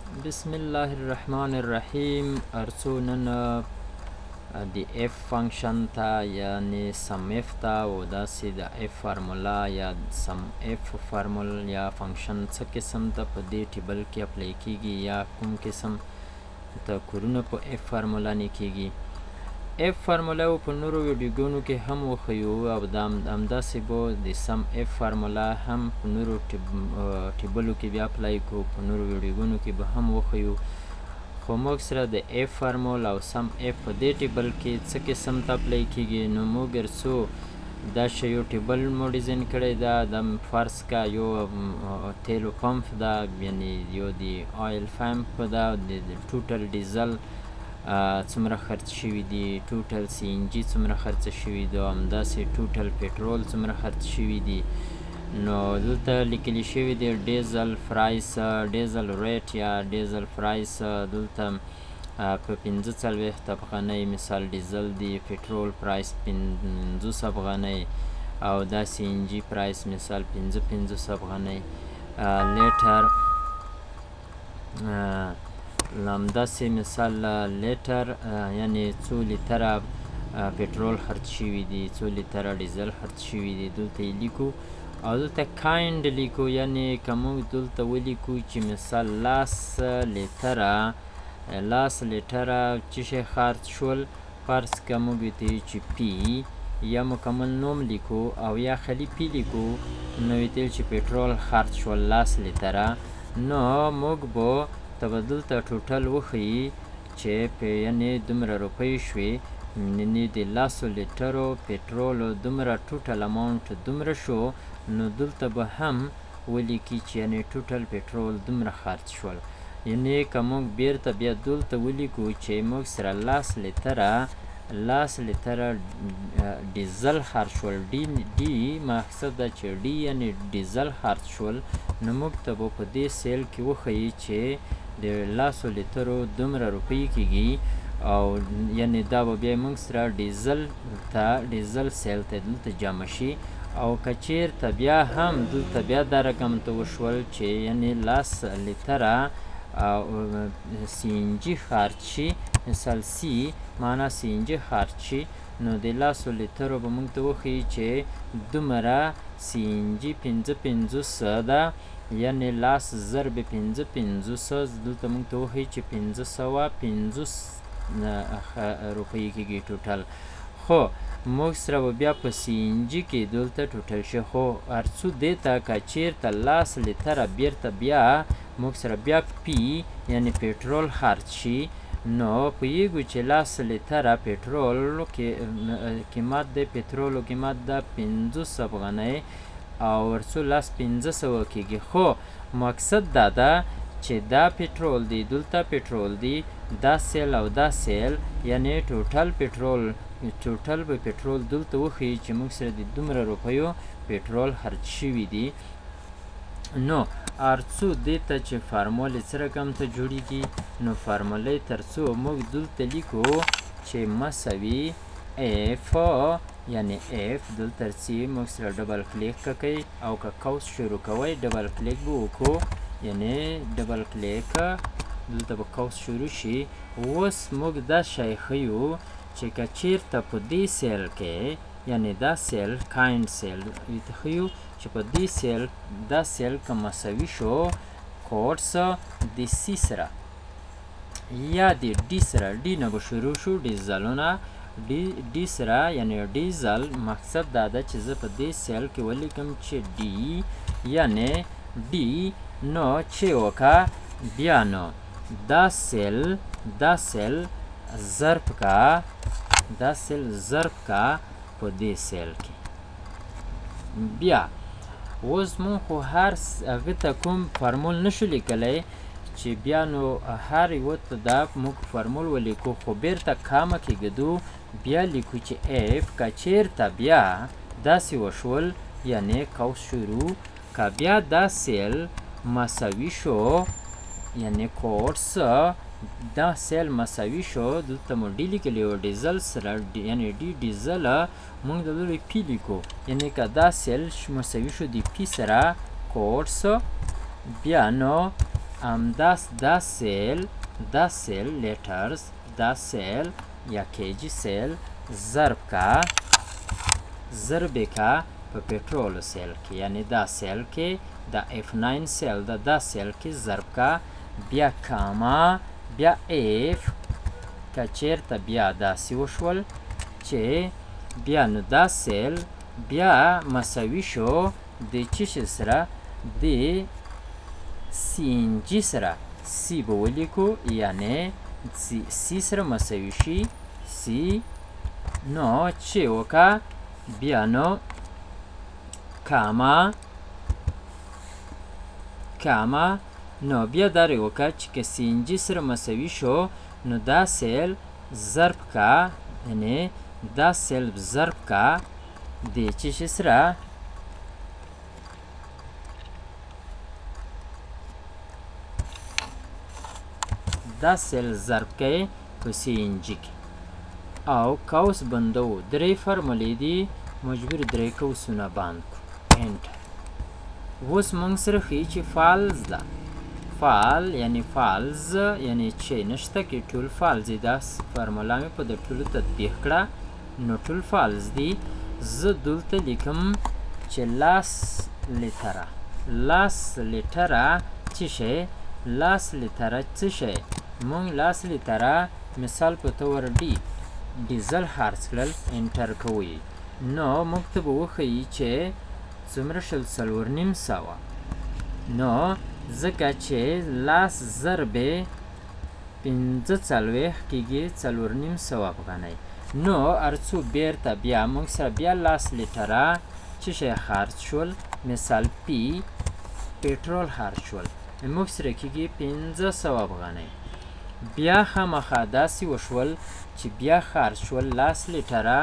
بسم الله الرحمن الرحیم. ارڅو نن د اف فنکشن ته یعنی سم اف ته او داسې د اف فارمولا یا سم اف فارمول یا فنکشن څه قسم ته په دې ټیبل کې اپلای کیږي یا کوم قسم ته کورونه په اف فارمولا نه کیږي. اف فارمولا په نورو ویډیوګانو کې هم وښیو او همداسې به د سم اف فارمولا هم په نورو ټیبلو کې بیا اپلای کړو، په نورو ویډیوګانو کې به هم وښیو. خو موږ سره د اف فارمول او سم اف په دې ټیبل کې څه قسم ته اپلای کیږي. نو موږ څو دا شی یو ټیبل مو ډیزاین کړی دا د فرض کا یو تیلو پمپ دا یعنی یو د آیل پمپ دا د ټوټل ډیزل څومره خرڅ شوي دي، ټوټل سی ان جي څومره خرڅ شوي دي، همداسې ټوټل پټرول څومره خرڅ شوي دي. نو دلته لیکلی شوي دی ډیزل پرایس، ډیزل ریټ یا ډیزل پرایس دلته په 45 افغانۍ مثال ډیزل دی، پټرول پرایس 50 افغانۍ او دا سی ان جي پرایس مثال 55 افغانۍ لیټر. همداسې مثال لیټر یعنی څو لیټره پټرول خرڅ شوي دي، څو لیټره ډیزل خرڅ شوي دي دلته یې لیکو. او دلته کاینډ لیکو یعنی که موږ دلته ولیکو چې مثال لاس لیټره څه شی خرڅ شول، فرض که موږ ورته ویو چې پی یا مکمل نوم لیکو او یا خالي پی لیکو، نو ورته چې پټرول خرڅ شول لاس لیټره، نو موږ به ته به دلته ټوټل وښیي چې یعنې دومره روپۍ شوې، یعنې د لسو لیټرو پټرولو دومره ټوټل اماونټ دومره شو، نو دلته به هم ولیکي چې یعنې ټوټل پټرول دومره خرڅ شول. یعنې که موږ بیرته بیا دلته ولیکو چې موږ سره لس لیټره ډیزل خرڅ شول، ډي مقصد ده چې ډي یعنې ډیزل خرڅ شول، نو موږ ته به په دې سیل کې وښیي چې د لسو لیټرو دومره روپۍ کېږي. او یعنې دا به بیا موږ سره ډیزل سیل ته دلته جمع شي. او که چېرته بیا هم دلته بیا دا رقم ته وشول چې یعنې 10 لیټره سی ان جي خرڅ شي، مثال سی معنا سی ان جي خرڅ شي، نو د 10 لیټرو به موږ ته وښیي چې دومره سی ان جي 55 ده، یعنې 10 ضرب 55 دلته موږ ته وښیي چې 550 روپۍ کېږي ټوټل. خو موږ سره به بیا په سی ان جي کې دلته ټوټل شي. خو هر څو دې ته که چېرته 10 لیټره بیرته بیا موږ سره بیا پی یعنې پټرول خرڅ شي، نو پوهېږو چې 10 لیټره پټرولو قیمت دی، پټرولو قیمت ده 50 افغانۍ او ورڅو 1500 کېږي. خو مقصد دا ده چې دا پټرول دی، دلته پټرول دی، دا سیل او دا سیل، یعنې ټوټل به پټرول دلته وښیي چې موږ سره د دومره روپیو پټرول خرڅ شوي دي. نو هر څو دې ته چې فارمولې څه رقم ته جوړیږي، نو فارمولې تر څو موږ دلته لیکو چې مساوي اف یعنې اف دلته چې موږ سره ډبل کلیک کوئ او که قوس شروع کوئ ډبل کلیک به وکړو، یعنې ډبل کلیک دلته به قوس شروع شي. اوس موږ دا شی ښیو چې که چېرته په دې سیل کې یعنې دا سیل کاینډ سیل ورته ښیو چې په دې سیل دا سیل که مساوي شو کوټس د سی سره یا د ډي سره، ډي نه به شروع شو ډیزلونه، ډي سره یعنې ډیزل. مقصد دا ده چې زه په دې سیل کې ولیکم چې ډي یعنې ډي، نو چې وکړه بیا نو دا سیل ضرب کا په دې سیل کې. بیا اوس مونږ خو هر هغه ته کوم فارمول نشو لیکلی چې بیا نو هر یوه ته دا موږ فارمول ولیکو، خو بیرته کامه کې ږدو بیا لیکو چې اف که چېرته بیا داسې وشول یعنې قوس شروع که بیا دا سیل مساوي شو یعنې کوټس دا سیل مساوي شو، دلته مو ډي لیکلی و ډیزل سره یعنې ډي ډیزل موږ دلته پی لیکو، یعنې که دا سیل مساوي شو د پی سره کوټس بیا نو دا سیل لیټرز دا سیل یا کیجی سیل ضرب کا په پټرولو سیل کې، یعنی دا سیل کې دا F9 سیل دا سیل کې ضرب کا، بیا کاما، بیا F که چیرته بیا داسې وشول چې بیا نو دا سیل بیا مساوي شو د چی سره، د CNG سره. سی به ولیکو، یعنی سی سره مساوي شي سی، نو چې وکا بیا نو کاما نو بیا داری وکا چې که CNG سره مساوي شو نو دا سیل ضرب کا، یعنی دا سیل ضرب کا د چی سره، دا سیل ضرب کوي په CNG کې. او قوس بندو، درې فرمولې دي، مجبور درې قوسونه بند کړو. انټر. اوس موږ سره ښیي چې فالز ده. فال یعنی فالز یعنی چې نشته کې ټول فالز دي. دا فرموله مې په د ټولو تطبیق کړه، نو ټول فالز دي. زه دلته لیکم چې لاس لیټره څه شی، لاس لیټره څه شی، مونږ لاس لیټره مثال په طور ډیزل خرڅ کړل، انټر کوئ، نو موږ ته به وښیي چې څومره شل 4,500. نو ځکه چې لاس ضربې 45 کېږي 4,500 افغانۍ. نو ارڅو بیرته بیا موږ سره بیا لاس لیټره څه شی خرڅ شول، مثال پی پټرول خرڅ شول، موږ سره کېږي 500 افغانۍ. بیا خامخا داسې وشول چې بیا خرڅ شول لاس لیټره،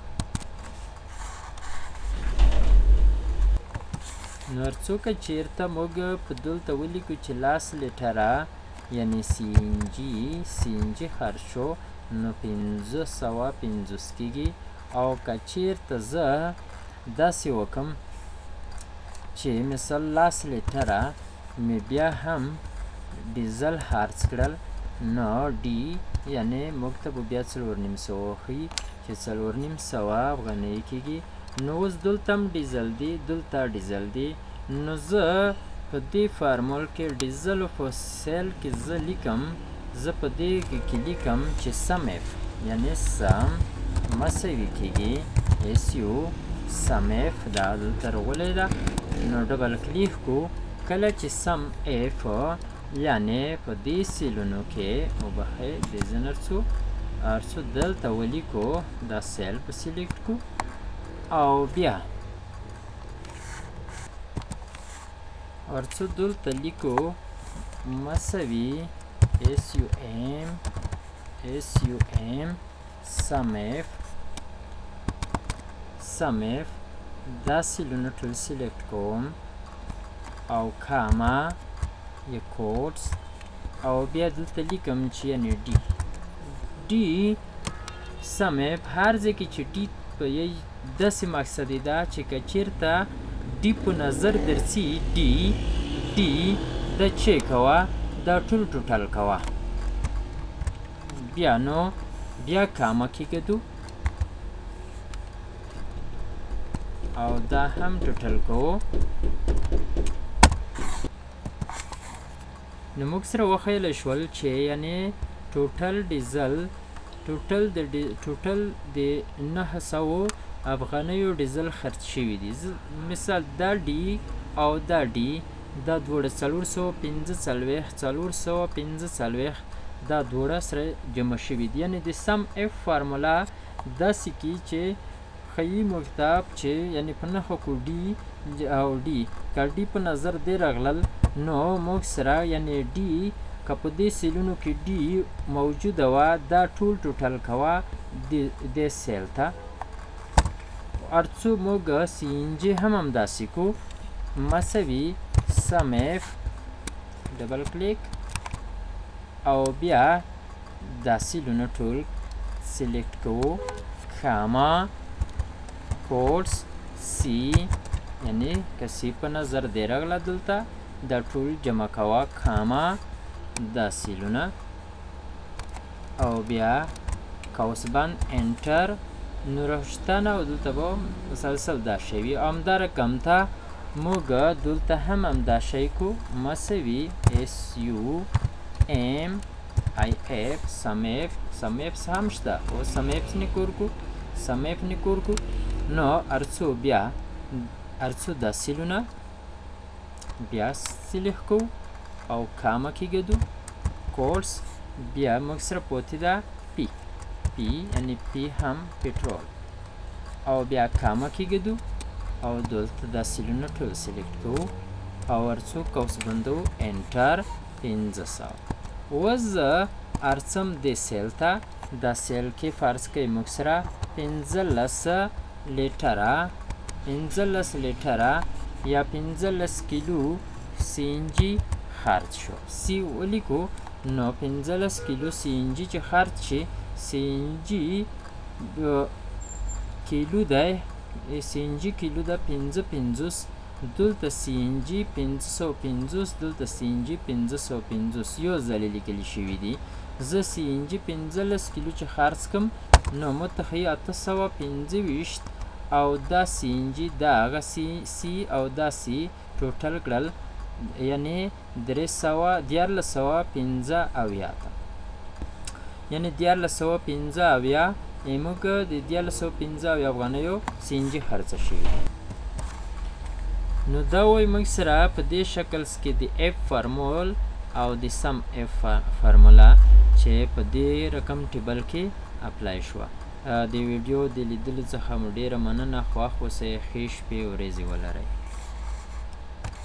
نو ارڅو که چیرته موږ په دلته ولیکو چې لاس لیټره یعنی CNG خرڅ شو نو 550 کېږي. او که چیرته زه داسې وکم چې مثال لاس لیټره مې بیا هم ډیزل خرڅ کړل، نو ډي یعنی موږ ته به بیا 4,500 وښیي چې 4,500 افغانۍ کېږي. نو اوس دلته هم ډیزل دی، دلته ډیزل دی، نو زه په دې فارمول کې ډیزلو په سیل کې زه لیکم، زه په دې کې لیکم چې سم اف یعنی سم مساوي کېږي SU سم اف، دا دلته راغلی ده. نو ډبل کلیک کو، کله چې سم اف یعنی په دې سیلونو کې وبخې د زنرڅو ارڅو دلته ولیکو، دا سیل په سلیکټ کو او بیا ارڅو دلته لیکو مساوي SUM سم اف دا سیلونه ټول سلیکټ کوم او کاما یا کوټس او بیا دلته لیکم چې یعنی ډي سم اف هر ځای کې چې ډي په یی داسې مقصد ده چې که چیرته ډي په نظر درسي ډي د چې کوه دا ټوټل کوه، بیا نو بیا کاما کېږدو او دا هم ټوټل کوو. نو موږ سره وښیلی شول چې یعنی ټوټل د 900 افغانیو ډیزل خرڅ شوي دي. مثال دا ډي او دا ډي دا دوړه 445 دا دوړه سره جمع شوي دي. یعنی د سم اف فارمولا داسې کې چې ښیي موږ ته چې یعنی په نښو کو ډي او ډي که ډي په نظر دی راغلل، نو موږ سره یعنی ډي که په دې سیلونو کې ډي موجوده وه دا ټوټل کوه د سیل ته. ارڅو موږ CNG هم همداسې کو، مساوي سم اف ډبل کلیک او بیا دا سیلونه ټول سلیکټ کوو، کاما کوټس سی یعنی که سی په نظر دی راغله دلته، دا ټول جمع کوه کاما دا سیلونه او بیا قوس بند انټر نو راوښتنه او دلته به مسلسل دا شی وي او همدارقم ته موږ دلته هم همدا شی کو مساوي SUMIF سمیف هم شته او سمیف نکور کو نو ارڅو بیا ارڅو دا سیلونه بیا سلیح کو او کاما کې ګدو کورس بیا موږ سره پوتې ده پی یعنی پی هم پټرول او بیا کاما کې ګدو او دلته دا سیلونه ټول سلیکټ کوو او ارڅو قوس بندو انټر 500 اوس زه ارڅم دې سیل ته دا سیل کې فرض کوئ موږ سره 15 لیټره یا 15 کیلو CNG خرج شو سی ولیکو نو 15 کیلو CNG چې خرج شي CNG کیلو دی CNG کیلو ده 550 دلته CNG 550 دلته CNG 550 یو ځلې لیکلی شوي دي زه CNG 15 کیلو چې خرڅ کم نو متخیل 825 او دا CNG دا هغه سی او دا سی ټوټل کړل یعنی 1415 اویا ته یعنی 1415 اویا موږ د 1415 افغانیو CNG خرڅه شوي نو دا وایي موږ سره په دې شکل کې د F فارمول او د سم F فارمولا چې په دې رقم ټیبل کې اپلای شوه د ویډیو د لیدلو څخه مو ډیره مننه خوښ اوسئ ښې شپې ورځې ولرئ